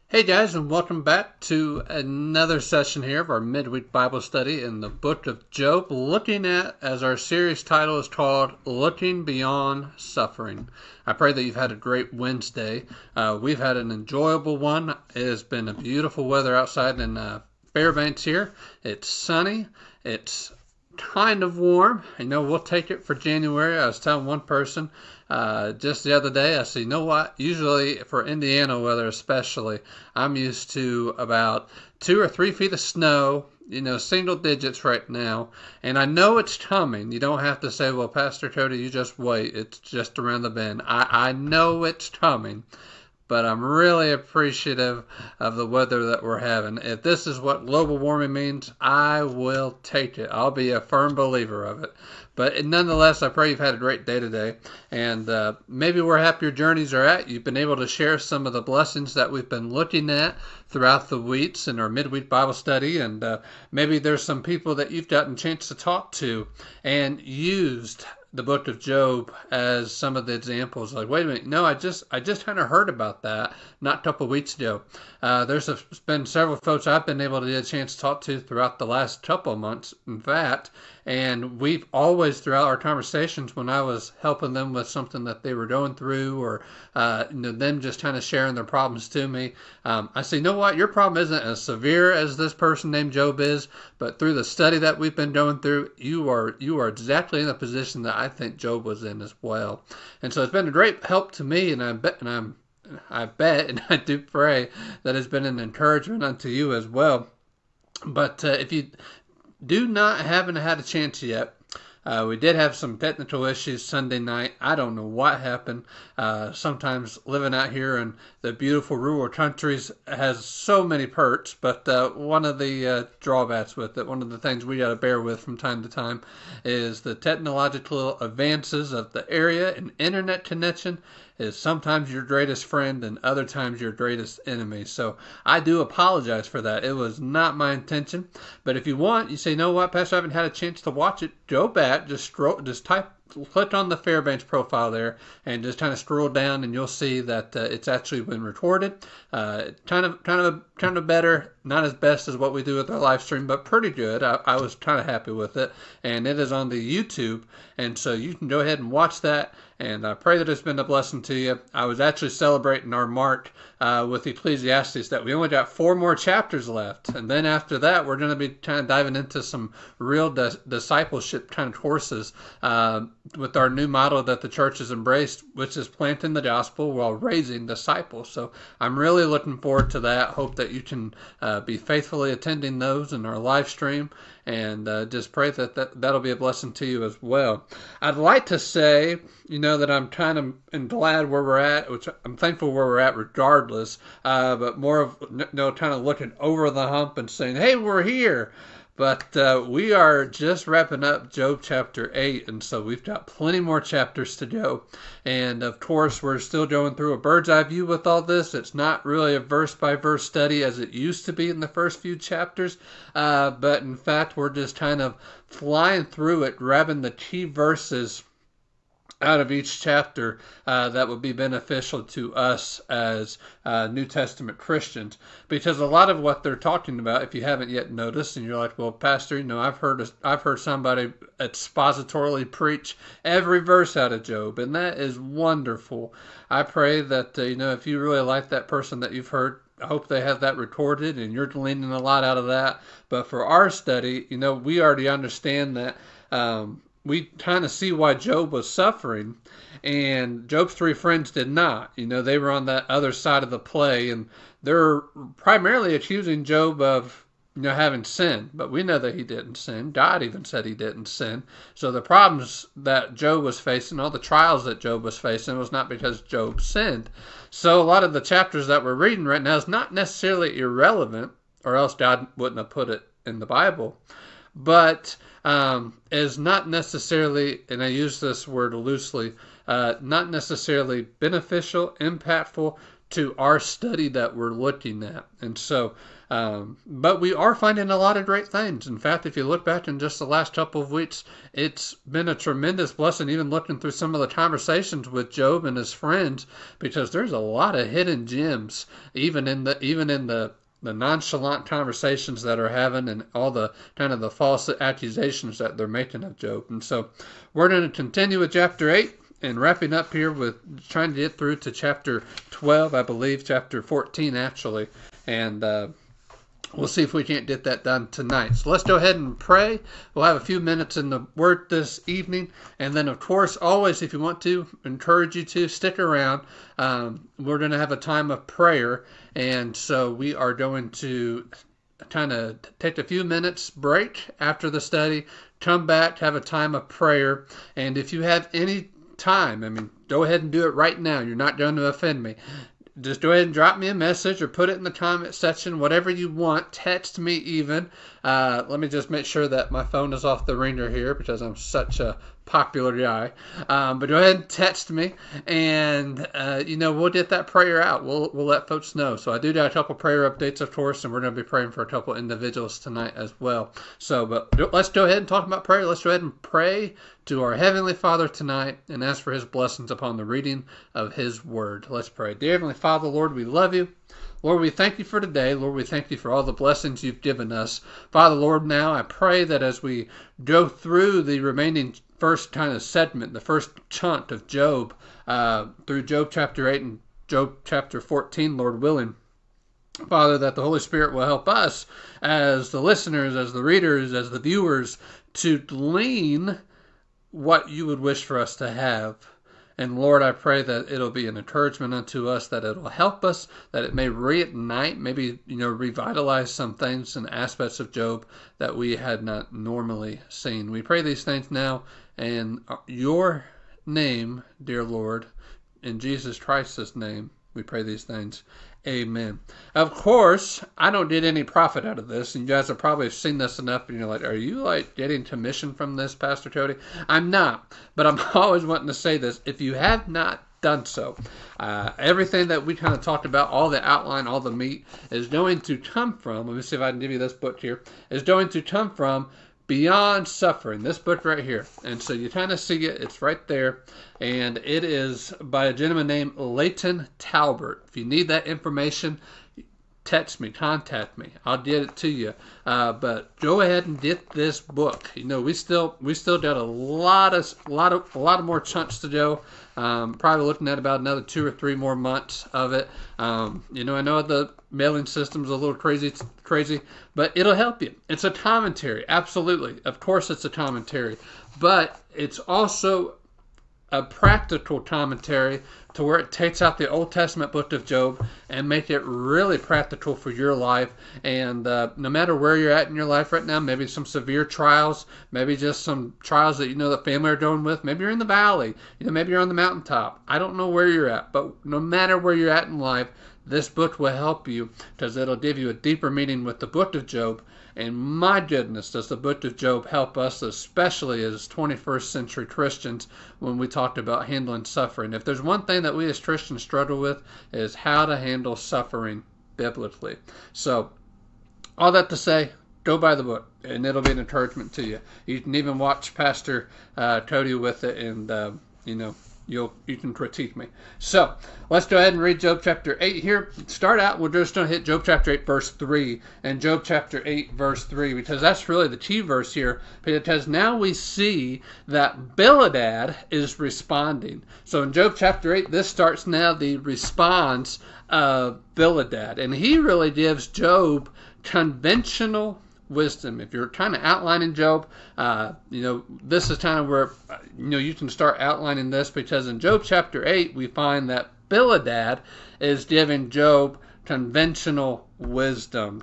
Hey guys, and welcome back to another session here of our midweek Bible study in the book of Job, looking at, as our series title is called, Looking Beyond Suffering. I pray that you've had a great Wednesday. We've had an enjoyable one. It has been a beautiful weather outside in Fairbanks here. It's sunny. It's kind of warm. We'll take it for January. I was telling one person just the other day, I said, you know what? Usually for Indiana weather especially, I'm used to about 2 or 3 feet of snow, single digits right now. And I know it's coming. You don't have to say, well, Pastor Cody, you just wait. It's just around the bend. I know it's coming. But I'm really appreciative of the weather that we're having. If this is what global warming means, I will take it. I'll be a firm believer of it. But nonetheless, I pray you've had a great day today. And maybe where happier journeys are at, you've been able to share some of the blessings that we've been looking at throughout the weeks in our midweek Bible study. And maybe there's some people that you've gotten a chance to talk to and used the book of Job as some of the examples. Like, wait a minute, no, I just kind of heard about that not a couple of weeks ago. There's been several folks I've been able to get a chance to talk to throughout the last couple of months, in fact, and we've always, throughout our conversations, when I was helping them with something that they were going through, or them just kind of sharing their problems to me, I say, you know what, your problem isn't as severe as this person named Job is, but through the study that we've been going through, you are exactly in the position that I think Job was in as well. And so it's been a great help to me, and I bet and I do pray that it's been an encouragement unto you as well. But if you haven't had a chance yet, we did have some technical issues Sunday night. I don't know what happened. Sometimes living out here in the beautiful rural countries has so many perks, but one of the drawbacks with it, one of the things we got to bear with from time to time, is the technological advances of the area and internet connection is sometimes your greatest friend and other times your greatest enemy. So I do apologize for that. It was not my intention. But if you want, you say, you know what, Pastor, I haven't had a chance to watch it, go back, just click on the Fairbanks profile there and just kind of scroll down, and you'll see that it's actually been recorded. Kind of better, not as best as what we do with our live stream, but pretty good. I was kind of happy with it, and it is on the YouTube, and so you can go ahead and watch that. And I pray that it's been a blessing to you. I was actually celebrating our mark with Ecclesiastes that we only got 4 more chapters left. And then after that, we're going to be kind of diving into some real discipleship kind of courses with our new motto that the church has embraced, which is planting the gospel while raising disciples. So I'm really looking forward to that. Hope that you can be faithfully attending those in our live stream. And just pray that'll be a blessing to you as well. I'd like to say, that I'm kind of glad where we're at, which I'm thankful where we're at regardless, but more of, kind of looking over the hump and saying, hey, we're here. But we are just wrapping up Job chapter 8, and so we've got plenty more chapters to go. And of course, we're still going through a bird's eye view with all this. It's not really a verse-by-verse study as it used to be in the first few chapters, but in fact, we're just kind of flying through it, grabbing the key verses out of each chapter that would be beneficial to us as New Testament Christians, because a lot of what they're talking about, if you haven't yet noticed, and you're like, well, Pastor, I've heard somebody expositorily preach every verse out of Job, and that is wonderful. I pray that if you really like that person that you've heard, I hope they have that recorded and you're gleaning a lot out of that. But for our study, we already understand that we kind of see why Job was suffering, and Job's 3 friends did not. They were on that other side of the play, and they're primarily accusing Job of, having sinned. But we know that he didn't sin. God even said he didn't sin. So the problems that Job was facing, all the trials that Job was facing, was not because Job sinned. So a lot of the chapters that we're reading right now is not necessarily irrelevant, or else God wouldn't have put it in the Bible, but is not necessarily, and I use this word loosely, not necessarily beneficial, impactful to our study that we're looking at. And so, but we are finding a lot of great things. In fact, if you look back in just the last couple of weeks, it's been a tremendous blessing, even looking through some of the conversations with Job and his friends, because there's a lot of hidden gems, even in the nonchalant conversations that are having, and all the kind of the false accusations that they're making of Job. And so we're going to continue with chapter 8 and wrapping up here with trying to get through to chapter 12, I believe, chapter 14 actually. And we'll see if we can't get that done tonight. So let's go ahead and pray. We'll have a few minutes in the Word this evening. And then, of course, always, if you want to, encourage you to stick around. We're going to have a time of prayer. And so we are going to kind of take a few minutes break after the study, come back, have a time of prayer. And if you have any time, I mean, go ahead and do it right now. You're not going to offend me. Just go ahead and drop me a message or put it in the comment section, whatever you want. Text me even. Let me just make sure that my phone is off the ringer here because I'm such a popular guy. But go ahead and text me, and we'll get that prayer out. We'll let folks know. So I do got a couple prayer updates, of course, and we're going to be praying for a couple individuals tonight as well. So, but let's go ahead and talk about prayer. Let's go ahead and pray to our Heavenly Father tonight and ask for His blessings upon the reading of His Word. Let's pray. Dear Heavenly Father, Lord, we love You. Lord, we thank You for today. Lord, we thank You for all the blessings You've given us. Father, Lord, now I pray that as we go through the remaining first kind of segment, the first chunk of Job, through Job chapter 8 and Job chapter 14, Lord willing, Father, that the Holy Spirit will help us as the listeners, as the readers, as the viewers, to glean what You would wish for us to have. And Lord, I pray that it'll be an encouragement unto us, that it'll help us, that it may reignite, maybe, revitalize some things and aspects of Job that we had not normally seen. We pray these things now in Your name, dear Lord, in Jesus Christ's name, we pray these things. Amen. Of course, I don't get any profit out of this, and you guys have probably seen this enough, and you're like, are you getting commission from this, Pastor Cody? I'm not, but I'm always wanting to say this. If you have not done so, everything that we kind of talked about, all the outline, all the meat, is going to come from, let me see if I can give you this book here, is going to come from Beyond Suffering, this book right here. And so you kind of see it, it's right there, and it is by a gentleman named Leighton Talbert. If you need that information, text me, contact me, I'll get it to you. But go ahead and get this book. We still got a lot of more chunks to go. Probably looking at about another 2 or 3 more months of it. I know the mailing system's a little crazy, but it'll help you. It's a commentary, absolutely. Of course, it's a commentary, but it's also a practical commentary to where it takes out the Old Testament book of Job and make it really practical for your life. And no matter where you're at in your life right now, maybe some severe trials, maybe just some trials that the family are dealing with, maybe you're in the valley, maybe you're on the mountaintop. I don't know where you're at, but no matter where you're at in life, this book will help you because it'll give you a deeper meaning with the book of Job. And my goodness, does the book of Job help us, especially as 21st century Christians, when we talked about handling suffering. If there's one thing that we as Christians struggle with, is how to handle suffering biblically. So, all that to say, go buy the book, and it'll be an encouragement to you. You can even watch Pastor Cody with it, and you can critique me. So, let's go ahead and read Job chapter 8 here. Start out, we're just going to hit Job chapter 8 verse 3 and Job chapter 8 verse 3 because that's really the key verse here, because now we see that Bildad is responding. So in Job chapter 8, this starts now the response of Bildad, and he really gives Job conventional wisdom. If you're kind of outlining Job, this is kind of where you can start outlining this, because in Job chapter 8 we find that Bildad is giving Job conventional wisdom.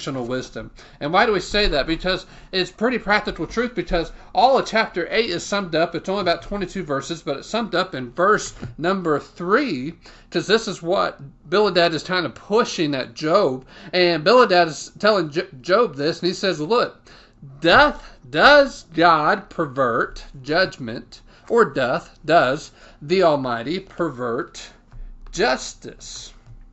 And why do we say that? Because it's pretty practical truth, because all of chapter 8 is summed up. It's only about 22 verses, but it's summed up in verse number 3, because this is what Bildad is kind of pushing at Job. And Bildad is telling Job this, and he says, look, does God pervert judgment, or does the Almighty pervert justice?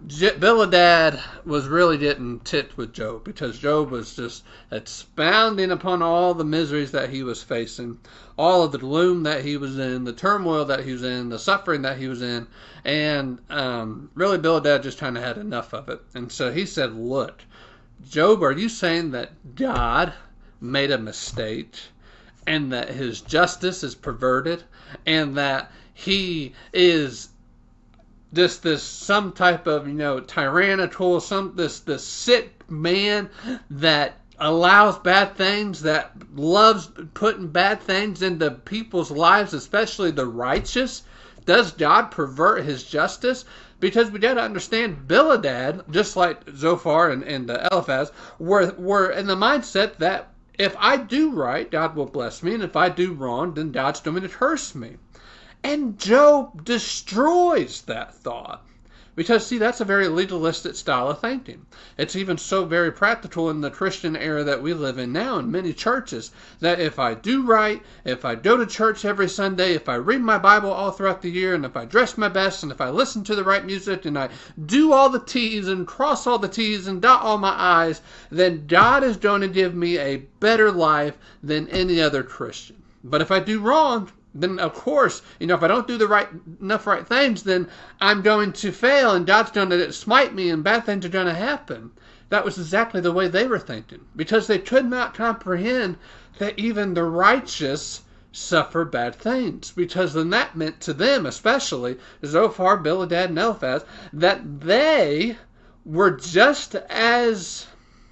Bildad was really getting ticked with Job because Job was just expounding upon all the miseries that he was facing, all of the gloom that he was in, the turmoil that he was in, the suffering that he was in, and really Bildad just kind of had enough of it. And so he said, look, Job, are you saying that God made a mistake and that his justice is perverted and that he is this some type of tyrannical this sick man that allows bad things, that loves putting bad things into people's lives, especially the righteous? Does God pervert his justice? Because we got to understand, Bildad, just like Zophar and Eliphaz, were in the mindset that if I do right, God will bless me, and if I do wrong, then God's going to curse me. And Job destroys that thought. Because, see, that's a very legalistic style of thinking. It's even so very practical in the Christian era that we live in now in many churches, that if I do right, if I go to church every Sunday, if I read my Bible all throughout the year, and if I dress my best, and if I listen to the right music, and I do all the T's and cross all the T's and dot all my I's, then God is going to give me a better life than any other Christian. But if I do wrong, then of course, if I don't do the enough right things, then I'm going to fail and God's going to smite me and bad things are going to happen. That was exactly the way they were thinking, because they could not comprehend that even the righteous suffer bad things, because then that meant to them, especially Zophar, Bildad, and Eliphaz, that they were just as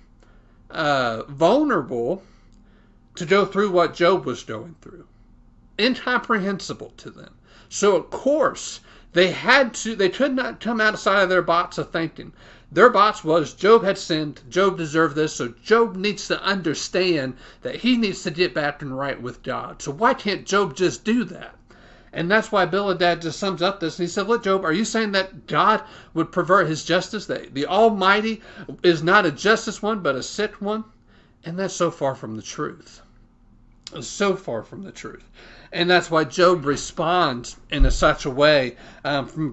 vulnerable to go through what Job was going through. Incomprehensible to them. So of course they could not come outside of their box of thinking. Their box was Job had sinned, Job deserved this, so Job needs to understand that he needs to get back and right with God. So why can't Job just do that? And that's why Bildad just sums up this, and he said, look, Job, are you saying that God would pervert his justice, that the Almighty is not a justice one but a sick one? And that's so far from the truth. So far from the truth. And that's why Job responds in such a way from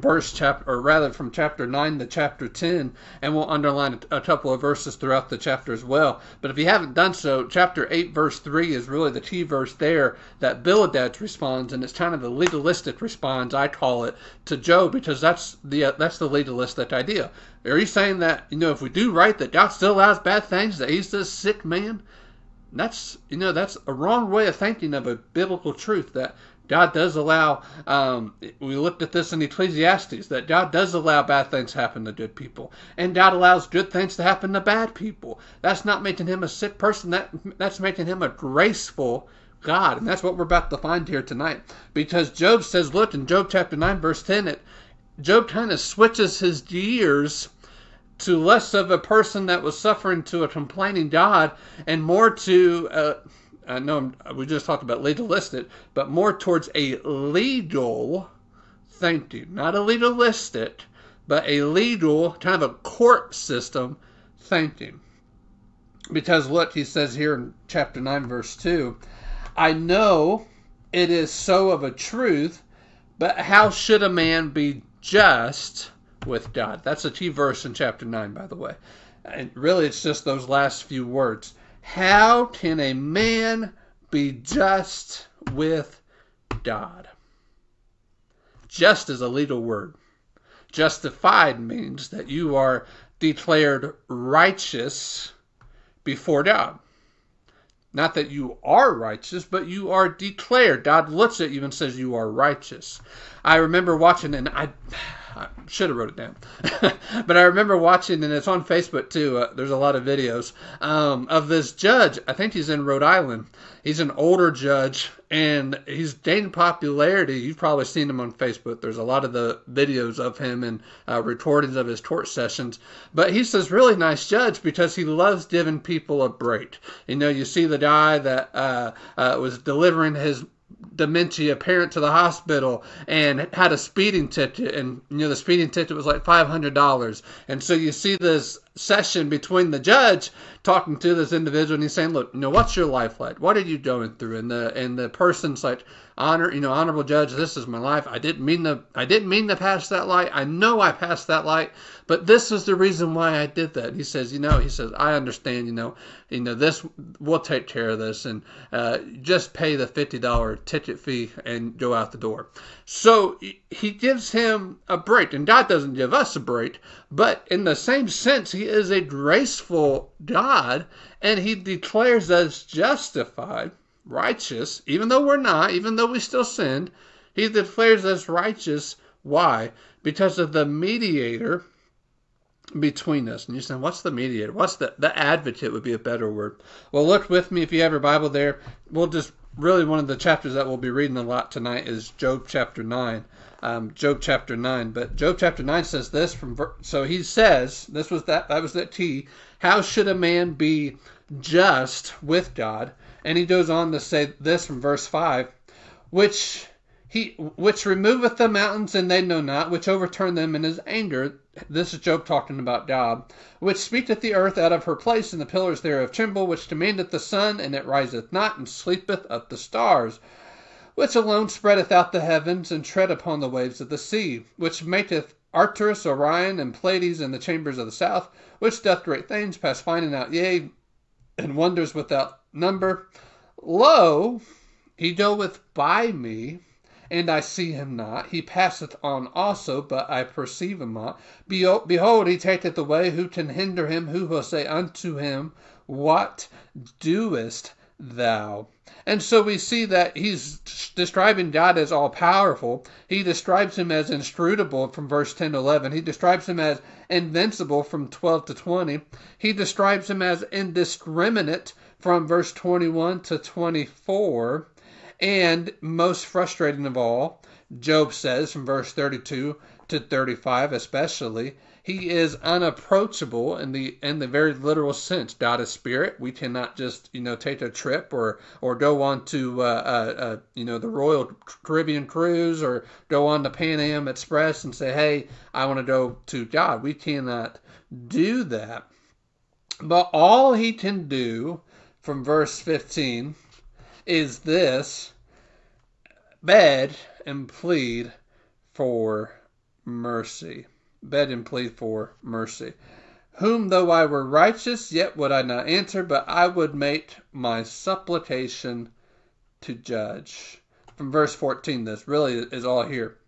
chapter 9 to chapter 10, and we'll underline a couple of verses throughout the chapter as well. But if you haven't done so, chapter 8 verse 3 is really the key verse there that Bildad responds, and it's kind of the legalistic response, I call it, to Job, because that's the legalistic idea. Are you saying that if we do right, that God still allows bad things, that he's this sick man? That's a wrong way of thinking of a biblical truth, that God does allow, we looked at this in Ecclesiastes, that God does allow bad things to happen to good people, and God allows good things to happen to bad people. That's not making him a sick person, that's making him a graceful God, and that's what we're about to find here tonight. Because Job says, look, in Job chapter 9 verse 10, Job kind of switches his gears to less of a person that was suffering to a complaining God, and more to, I know we just talked about legalistic, but more towards a legal thinking. Not a legalistic, but a legal, kind of a court system thinking. Because look, he says here in chapter 9 verse 2, I know it is so of a truth, but how should a man be just with God? That's a key verse in chapter 9, by the way. And really, it's just those last few words. How can a man be just with God? Just is a legal word. Justified means that you are declared righteous before God. Not that you are righteous, but you are declared. God looks at you and says you are righteous. I remember watching, and I should have wrote it down. But I remember watching, and it's on Facebook too, there's a lot of videos, of this judge. I think he's in Rhode Island. He's an older judge, and he's gained popularity. You've probably seen him on Facebook. There's a lot of the videos of him and recordings of his court sessions. But he's this really nice judge because he loves giving people a break. You see the guy that was delivering his dementia parent to the hospital and had a speeding ticket, and the speeding ticket was like $500, and so you see this session between the judge talking to this individual, and he's saying, look, what's your life like? What are you going through? And the person's like, honorable judge, this is my life. I didn't mean to pass that light. I know I passed that light, but this is the reason why I did that. And he says, I understand, this, we'll take care of this, and just pay the $50 ticket fee and go out the door. So he gives him a break, and God doesn't give us a break, but in the same sense, he is a graceful God, and he declares us justified, righteous, even though we're not, even though we still sinned. He declares us righteous. Why? Because of the mediator between us. And you're saying, what's the mediator? What's the advocate would be a better word. Well, look with me if you have your Bible there. We'll just really, one of the chapters that we'll be reading a lot tonight is Job chapter 9. Job chapter 9. But Job chapter 9 says this so he says, that was that key. How should a man be just with God? And he goes on to say this from verse 5, which removeth the mountains, and they know not, which overturn them in his anger. This is Job talking about God. Which speaketh the earth out of her place, and the pillars thereof tremble, which commandeth the sun, and it riseth not, and sleepeth at the stars. Which alone spreadeth out the heavens, and tread upon the waves of the sea. Which maketh Arcturus, Orion, and Pleiades in the chambers of the south. Which doth great things, past finding out, yea, and wonders without number. Lo, he goeth by me, and I see him not. He passeth on also, but I perceive him not. Behold, he taketh away. Who can hinder him? Who will say unto him, what doest thou? And so we see that he's describing God as all-powerful. He describes him as inscrutable from verse 10 to 11. He describes him as invincible from 12 to 20. He describes him as indiscriminate from verse 21 to 24. And most frustrating of all, Job says from verse 32 to 35 especially, he is unapproachable in the very literal sense. God is spirit. We cannot just take a trip or go on to the Royal Caribbean cruise or go on the Pan Am Express and say, hey, I want to go to God. We cannot do that. But all he can do from verse 15 is this: beg and plead for mercy. Beg and plead for mercy. Whom though I were righteous, yet would I not answer, but I would make my supplication to judge. From verse 14, this really is all here.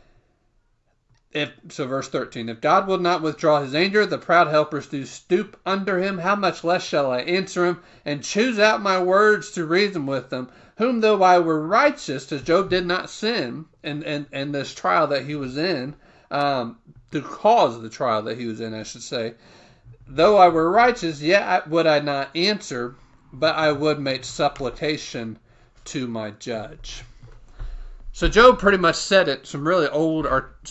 Verse 13, if God will not withdraw his anger, the proud helpers do stoop under him. How much less shall I answer him, and choose out my words to reason with them? Whom though I were righteous, as Job did not sin in this trial that he was in, to cause the trial that he was in, I should say. Though I were righteous, yet would I not answer, but I would make supplication to my judge. So Job pretty much said it, some really old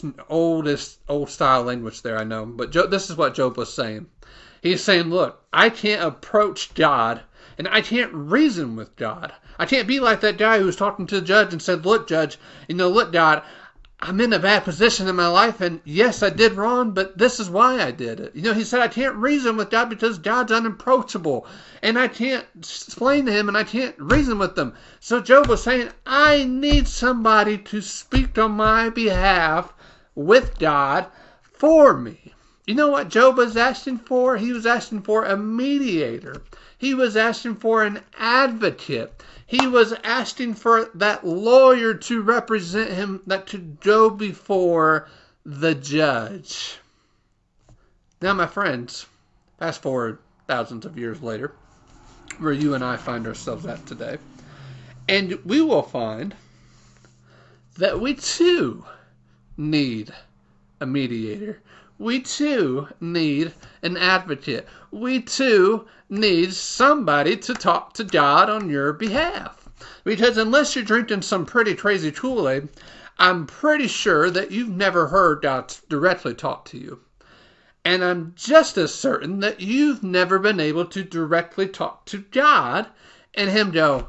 style language there, I know. But this is what Job was saying. He's saying, look, I can't approach God, and I can't reason with God. I can't be like that guy who was talking to the judge and said, look, judge, look, God, I'm in a bad position in my life, and yes, I did wrong, but this is why I did it. He said, I can't reason with God because God's unapproachable, and I can't explain to him, and I can't reason with them. So Job was saying, I need somebody to speak on my behalf with God for me. You know what Job was asking for? He was asking for a mediator. He was asking for an advocate. He was asking for that lawyer to represent him, that to go before the judge. Now, my friends, fast forward thousands of years later, where you and I find ourselves at today, and we will find that we too need a mediator. We too need an advocate. We too need somebody to talk to God on your behalf. Because unless you're drinking some pretty crazy Kool-Aid, I'm pretty sure that you've never heard God directly talk to you. And I'm just as certain that you've never been able to directly talk to God and him go,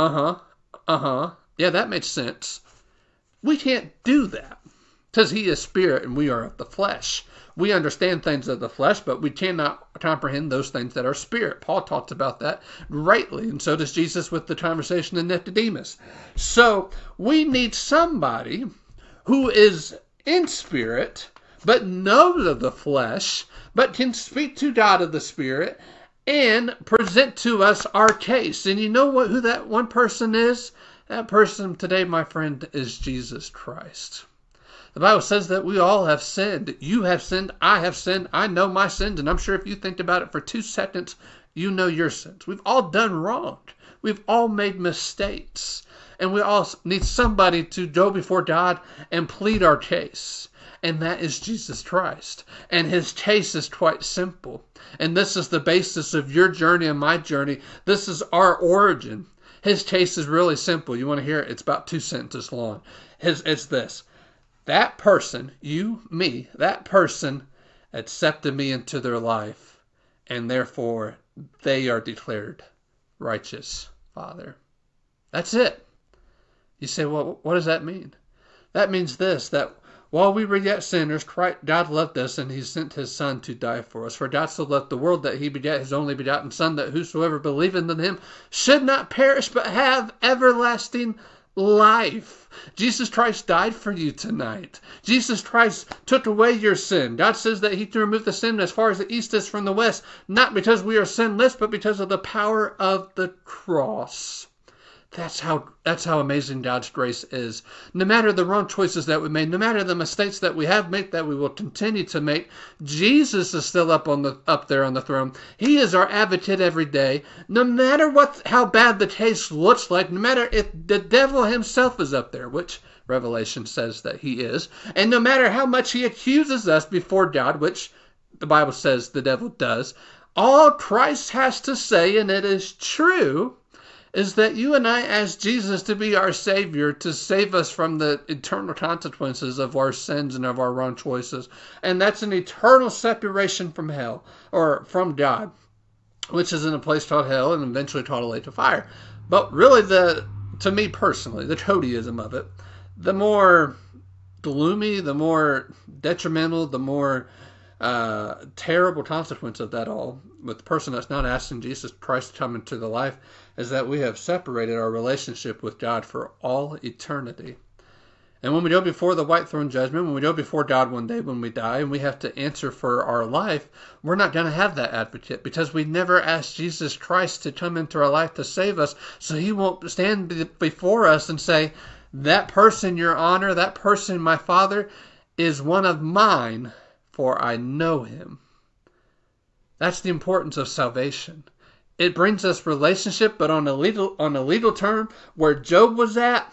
yeah, that makes sense. We can't do that because he is spirit and we are of the flesh. We understand things of the flesh, but we cannot comprehend those things that are spirit. Paul talks about that rightly, and so does Jesus with the conversation in Nicodemus. So we need somebody who is in spirit, but knows of the flesh, but can speak to God of the Spirit and present to us our case. And you know who that one person is? That person today, my friend, is Jesus Christ. The Bible says that we all have sinned. You have sinned. I have sinned. I know my sins. And I'm sure if you think about it for 2 seconds, you know your sins. We've all done wrong. We've all made mistakes. And we all need somebody to go before God and plead our case. And that is Jesus Christ. And his case is quite simple. And this is the basis of your journey and my journey. This is our origin. His case is really simple. You want to hear it? It's about 2 sentences long. It's this. That person, you, me, that person accepted me into their life. And therefore, they are declared righteous, Father. That's it. You say, well, what does that mean? That means this, that while we were yet sinners, God loved us, and he sent his Son to die for us. For God so loved the world that he begat his only begotten Son, that whosoever believeth in him should not perish, but have everlasting life. Jesus Christ died for you tonight. Jesus Christ took away your sin. God says that he can remove the sin as far as the east is from the west, not because we are sinless, but because of the power of the cross. That's how amazing God's grace is. No matter the wrong choices that we made, no matter the mistakes that we have made, that we will continue to make, Jesus is still up there on the throne. He is our advocate every day. No matter how bad the case looks like, no matter if the devil himself is up there, which Revelation says that he is, and no matter how much he accuses us before God, which the Bible says the devil does, all Christ has to say, and it is true, is that you and I ask Jesus to be our Savior, to save us from the eternal consequences of our sins and of our wrong choices. And that's an eternal separation from hell, or from God, which is in a place called hell and eventually called a lake of fire. But really, to me personally, the Codyism of it, the more gloomy, the more detrimental, the more terrible consequence of that all, with the person that's not asking Jesus Christ to come into the life, is that we have separated our relationship with God for all eternity. And when we go before the white throne judgment, when we go before God one day when we die, and we have to answer for our life, we're not going to have that advocate, because we never asked Jesus Christ to come into our life to save us. So he won't stand before us and say, that person, your honor, that person, my Father, is one of mine, for I know him. That's the importance of salvation. It brings us relationship, but on a legal term, where Job was at,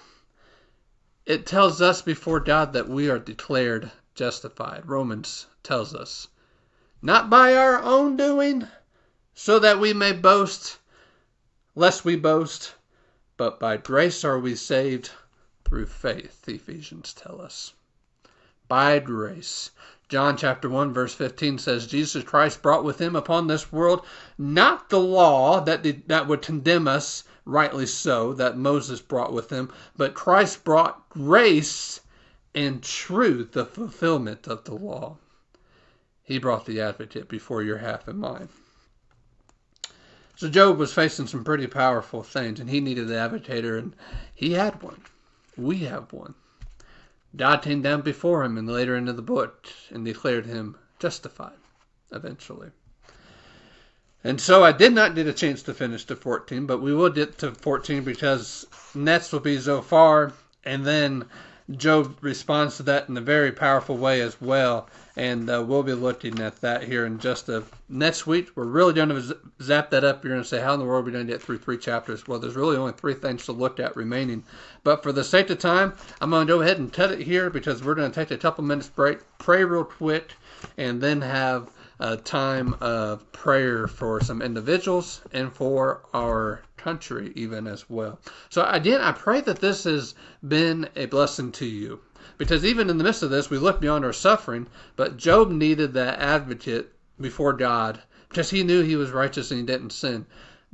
it tells us before God that we are declared justified. Romans tells us, not by our own doing, so that we may boast, lest we boast, but by grace are we saved through faith, Ephesians tell us. By grace. John chapter 1 verse 15 says, Jesus Christ brought with him upon this world not the law that would condemn us, rightly so, that Moses brought with him, but Christ brought grace and truth, the fulfillment of the law. He brought the advocate before your half and mine. So Job was facing some pretty powerful things, and he needed an advocator, and he had one. We have one. God came down before him and later into the book and declared him justified, eventually. And so I did not get a chance to finish to 14, but we will get to 14 because next will be Zophar, and then Job responds to that in a very powerful way as well. And we'll be looking at that here in just next week. We're really going to zap that up. You're going to say, how in the world are we going to get through 3 chapters? Well, there's really only 3 things to look at remaining. But for the sake of time, I'm going to go ahead and cut it here because we're going to take a couple minutes break, pray real quick, and then have a time of prayer for some individuals and for our country even as well. So again, I pray that this has been a blessing to you. Because even in the midst of this, we look beyond our suffering, but Job needed that advocate before God because he knew he was righteous and he didn't sin.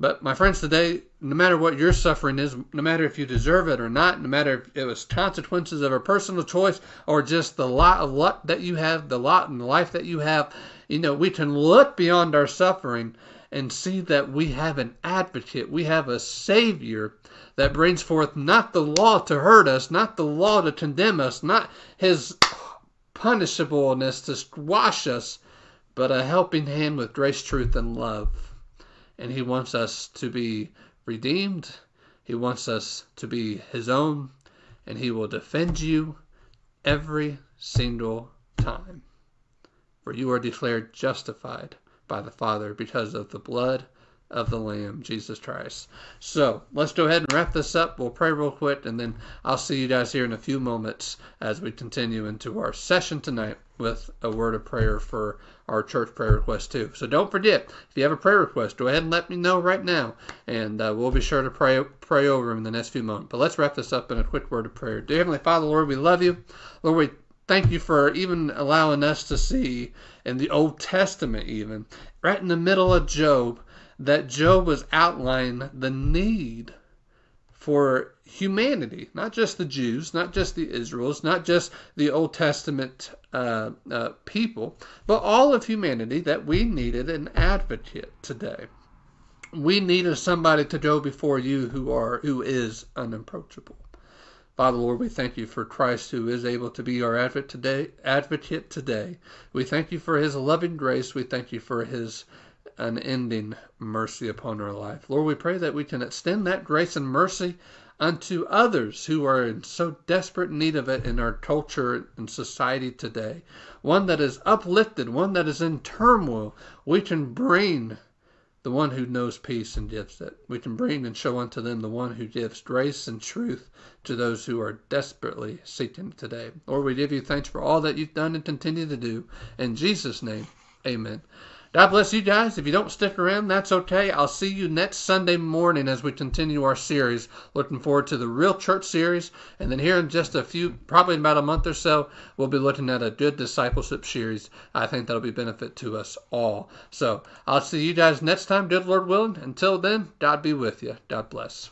But my friends, today, no matter what your suffering is, no matter if you deserve it or not, no matter if it was consequences of a personal choice or just the lot of luck that you have, the lot in life that you have, we can look beyond our suffering and see that we have an advocate. We have a Savior that brings forth not the law to hurt us, not the law to condemn us, not his punishableness to squash us, but a helping hand with grace, truth, and love. And he wants us to be redeemed. He wants us to be his own. And he will defend you every single time. For you are declared justified by the Father because of the blood of the Lamb, Jesus Christ. So let's go ahead and wrap this up. We'll pray real quick, and then I'll see you guys here in a few moments as we continue into our session tonight with a word of prayer for our church prayer request too. So don't forget, if you have a prayer request, go ahead and let me know right now, and we'll be sure to pray over them in the next few moments. But let's wrap this up in a quick word of prayer. Dear Heavenly Father, Lord, we love you. Lord, we thank you for even allowing us to see in the Old Testament, even right in the middle of Job, that Job was outlining the need for humanity, not just the Jews, not just the Israels, not just the Old Testament people, but all of humanity, that we needed an advocate today. We needed somebody to go before you who is unapproachable. Father, Lord, we thank you for Christ, who is able to be our advocate today. We thank you for his loving grace. We thank you for his unending mercy upon our life. Lord, we pray that we can extend that grace and mercy unto others who are in so desperate need of it in our culture and society today. One that is uplifted, one that is in turmoil. We can bring the one who knows peace and gives it. We can bring and show unto them the one who gives grace and truth to those who are desperately seeking today. Lord, we give you thanks for all that you've done and continue to do. In Jesus' name, amen. God bless you guys. If you don't stick around, that's okay. I'll see you next Sunday morning as we continue our series. Looking forward to the Real Church series. And then here in just probably in about a month or so, we'll be looking at a good discipleship series. I think that'll be benefit to us all. So I'll see you guys next time, good Lord willing. Until then, God be with you. God bless.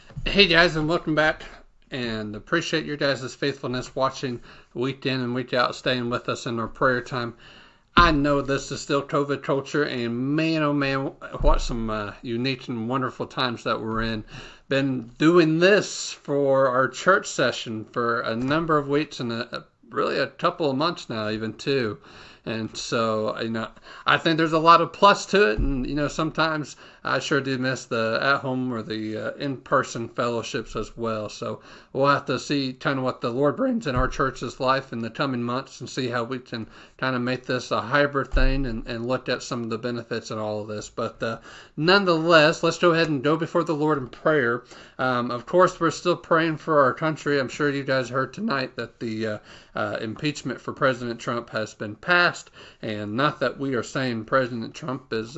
Hey guys, and welcome back. And appreciate your guys' faithfulness watching week in and week out, staying with us in our prayer time. I know this is still COVID culture, and man, oh man, what some unique and wonderful times that we're in. Been doing this for our church session for a number of weeks and really a couple of months now, even too. And so, I think there's a lot of plus to it. And, sometimes I sure do miss the at home or the in person fellowships as well. So we'll have to see kind of what the Lord brings in our church's life in the coming months and see how we can kind of make this a hybrid thing and look at some of the benefits in all of this. But nonetheless, let's go ahead and go before the Lord in prayer. Of course, we're still praying for our country. I'm sure you guys heard tonight that the impeachment for President Trump has been passed, and not that we are saying President Trump is,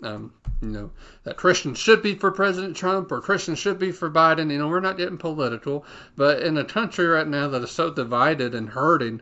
that Christians should be for President Trump or Christians should be for Biden. We're not getting political, but in a country right now that is so divided and hurting,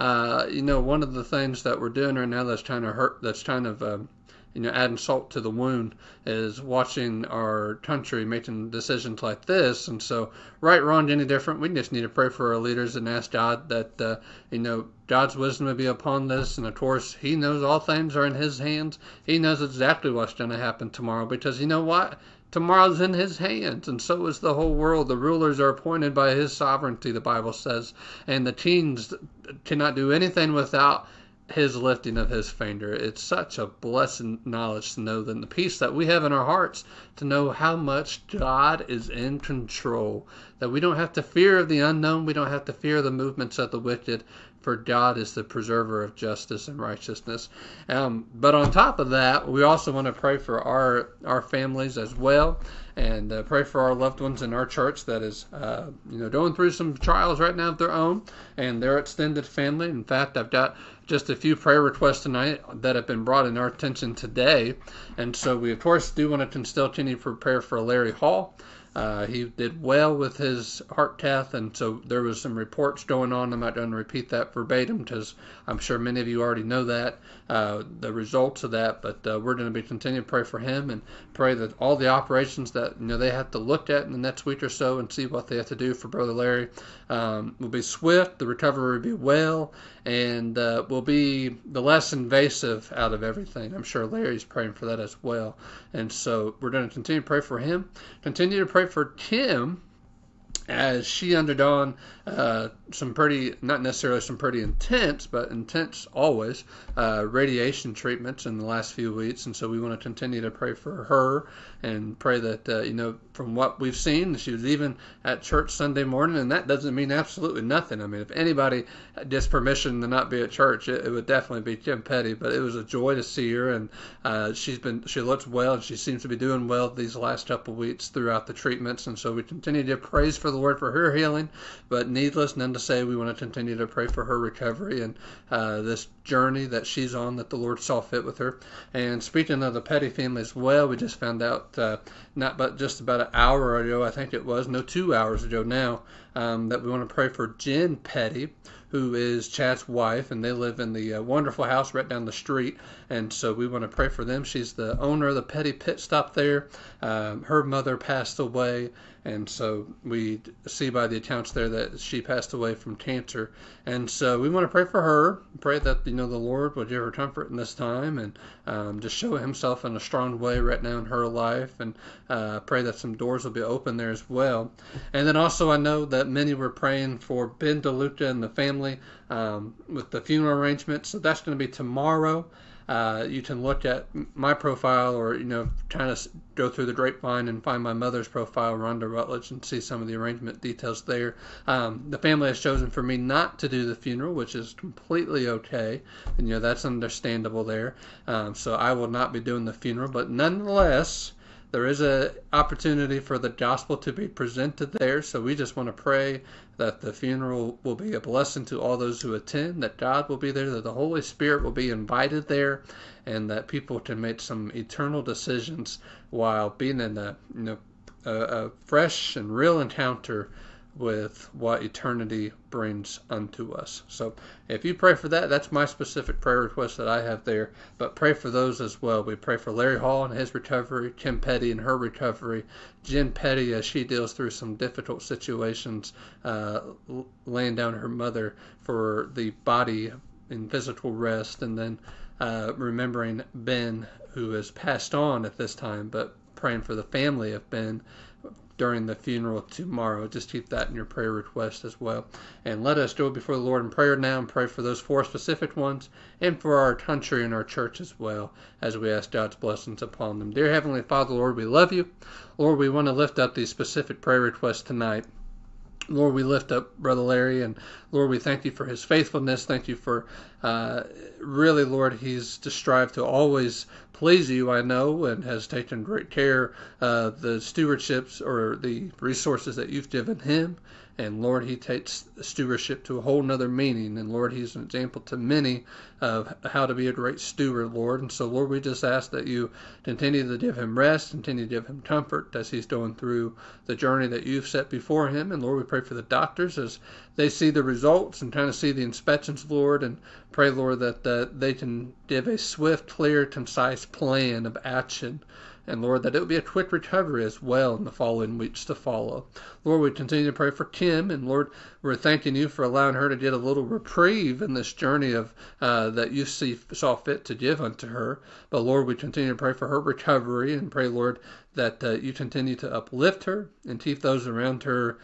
one of the things that we're doing right now that's kind of hurt, that's kind of adding salt to the wound is watching our country making decisions like this. And so, right, wrong, any different, we just need to pray for our leaders and ask God that, God's wisdom will be upon this. And of course, He knows all things are in His hands. He knows exactly what's going to happen tomorrow because you know what? Tomorrow's in His hands, and so is the whole world. The rulers are appointed by His sovereignty, the Bible says, and the kings cannot do anything without His lifting of His finger. It's such a blessed knowledge to know that the peace that we have in our hearts to know how much God is in control, that we don't have to fear of the unknown, we don't have to fear the movements of the wicked, for God is the preserver of justice and righteousness. But on top of that, we also want to pray for our families as well, and pray for our loved ones in our church that is, going through some trials right now of their own, and their extended family. In fact, I've got just a few prayer requests tonight that have been brought in our attention today, and so we of course do want to still continue to prepare for Larry Hall. He did well with his heart cath, and so there was some reports going on. I'm not going to repeat that verbatim because I'm sure many of you already know that, the results of that, but we're going to be continuing to pray for him and pray that all the operations that they have to look at in the next week or so and see what they have to do for Brother Larry will be swift, the recovery will be well, and will be the less invasive out of everything. I'm sure Larry's praying for that as well. And so we're going to continue to pray for him, continue to pray for Kim as she undergone some pretty, not necessarily some pretty intense, but intense always, radiation treatments in the last few weeks. And so we want to continue to pray for her and pray that, from what we've seen, she was even at church Sunday morning, and that doesn't mean absolutely nothing. I mean, if anybody gets permission to not be at church, it would definitely be Kim Petty, but it was a joy to see her, and she looks well, and she seems to be doing well these last couple of weeks throughout the treatments. And so we continue to praise for the Lord for her healing, but needless none to say, we want to continue to pray for her recovery and this journey that she's on that the Lord saw fit with her. And speaking of the Petty family as well, we just found out not but just about an hour ago, I think it was, no, 2 hours ago now, that we want to pray for Jen Petty, who is Chad's wife, and they live in the wonderful house right down the street. And so we want to pray for them. She's the owner of the Petty Pit Stop there. Her mother passed away, and so we see by the accounts there that she passed away from cancer. And so we want to pray for her, pray that the Lord will give her comfort in this time and just show Himself in a strong way right now in her life, and pray that some doors will be open there as well. And then also I know that many were praying for Ben DeLuca and the family with the funeral arrangements. So that's going to be tomorrow. You can look at my profile or, kind of go through the grapevine and find my mother's profile, Rhonda Rutledge, and see some of the arrangement details there. The family has chosen for me not to do the funeral, which is completely okay. And, that's understandable there. So I will not be doing the funeral, but nonetheless, there is an opportunity for the gospel to be presented there. So we just want to pray that the funeral will be a blessing to all those who attend, that God will be there, that the Holy Spirit will be invited there, and that people can make some eternal decisions while being in a fresh and real encounter with what eternity brings unto us. So if you pray for that, that's my specific prayer request that I have there. But pray for those as well. We pray for Larry Hall and his recovery, Kim Petty and her recovery, Jen Petty as she deals through some difficult situations, laying down her mother for the body in physical rest, and then remembering Ben, who has passed on at this time, but praying for the family of Ben during the funeral tomorrow. Just keep that in your prayer request as well. And let us go before the Lord in prayer now and pray for those 4 specific ones and for our country and our church as well, as we ask God's blessings upon them. Dear Heavenly Father, Lord, we love you. Lord, we want to lift up these specific prayer requests tonight. Lord, we lift up Brother Larry, and Lord, we thank you for his faithfulness. Thank you for really, Lord, he's to strive to always please you, I know, and has taken great care of the stewardships or the resources that you've given him. And Lord, he takes stewardship to a whole nother meaning. And Lord, he's an example to many of how to be a great steward, Lord. And so, Lord, we just ask that you continue to give him rest, continue to give him comfort as he's going through the journey that you've set before him. And Lord, we pray for the doctors as they see the results and kind of see the inspections, Lord, and pray, Lord, that they can give a swift, clear, concise plan of action. And Lord, that it will be a quick recovery as well in the following weeks to follow. Lord, we continue to pray for Kim, and Lord, we're thanking you for allowing her to get a little reprieve in this journey of that you saw fit to give unto her. But Lord, we continue to pray for her recovery and pray, Lord, that you continue to uplift her and keep those around her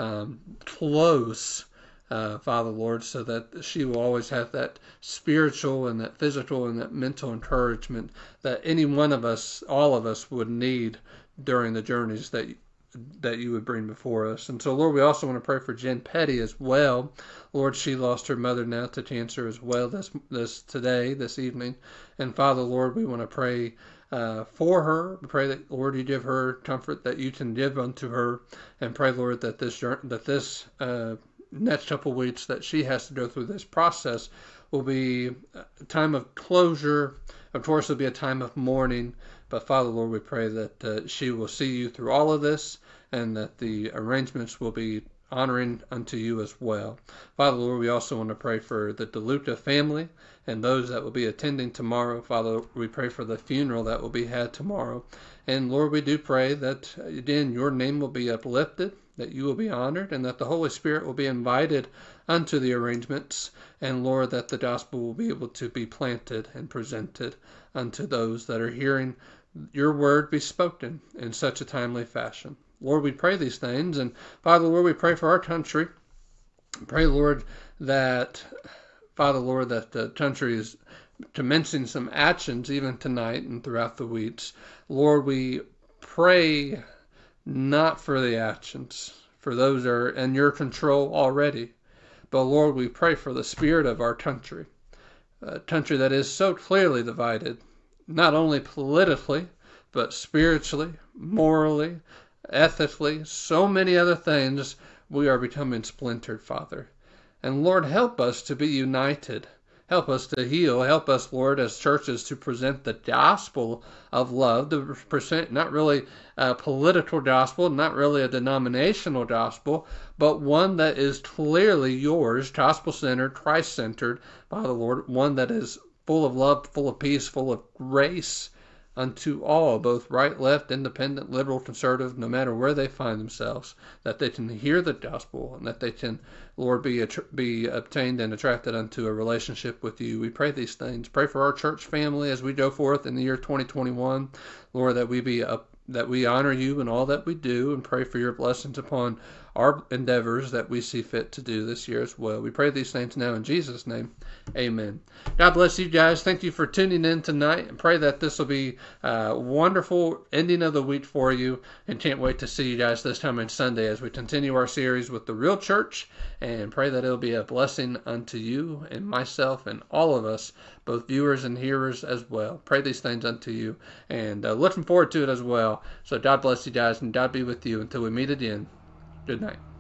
close. Father, Lord, so that she will always have that spiritual and that physical and that mental encouragement that any one of us, all of us, would need during the journeys that you would bring before us. And so, Lord, we also want to pray for Jen Petty as well. Lord, she lost her mother now to cancer as well this evening. And Father, Lord, we want to pray for her. We pray that, Lord, you give her comfort that you can give unto her, and pray, Lord, that this next couple weeks that she has to go through this process will be a time of closure. Of course, it'll be a time of mourning. But Father, Lord, we pray that she will see you through all of this, and that the arrangements will be honoring unto you as well. Father, Lord, we also want to pray for the DeLuca family and those that will be attending tomorrow. Father, we pray for the funeral that will be had tomorrow. And Lord, we do pray that, again, your name will be uplifted, that you will be honored, and that the Holy Spirit will be invited unto the arrangements, and Lord, that the gospel will be able to be planted and presented unto those that are hearing your word be spoken in such a timely fashion. Lord, we pray these things, and Father, Lord, we pray for our country. Pray, Lord, that, Father, Lord, that the country is commencing some actions even tonight and throughout the weeks. Lord, we pray not for the actions, for those that are in your control already. But Lord, we pray for the spirit of our country, a country that is so clearly divided, not only politically, but spiritually, morally, ethically, so many other things. We are becoming splintered, Father. And Lord, help us to be united. Help us to heal. Help us, Lord, as churches to present the gospel of love, to present not really a political gospel, not really a denominational gospel, but one that is clearly yours, gospel-centered, Christ-centered, Father, Lord, one that is full of love, full of peace, full of grace unto all, both right, left, independent, liberal, conservative, no matter where they find themselves, that they can hear the gospel and that they can, Lord, be obtained and attracted unto a relationship with you. We pray these things. Pray for our church family as we go forth in the year 2021, Lord, that we honor you in all that we do, and pray for your blessings upon our endeavors that we see fit to do this year as well. We pray these things now in Jesus' name. Amen. God bless you guys. Thank you for tuning in tonight, and pray that this will be a wonderful ending of the week for you, and can't wait to see you guys this coming Sunday as we continue our series with the real church, and pray that it'll be a blessing unto you and myself and all of us, both viewers and hearers as well. Pray these things unto you, and looking forward to it as well. So God bless you guys, and God be with you until we meet again. Good night.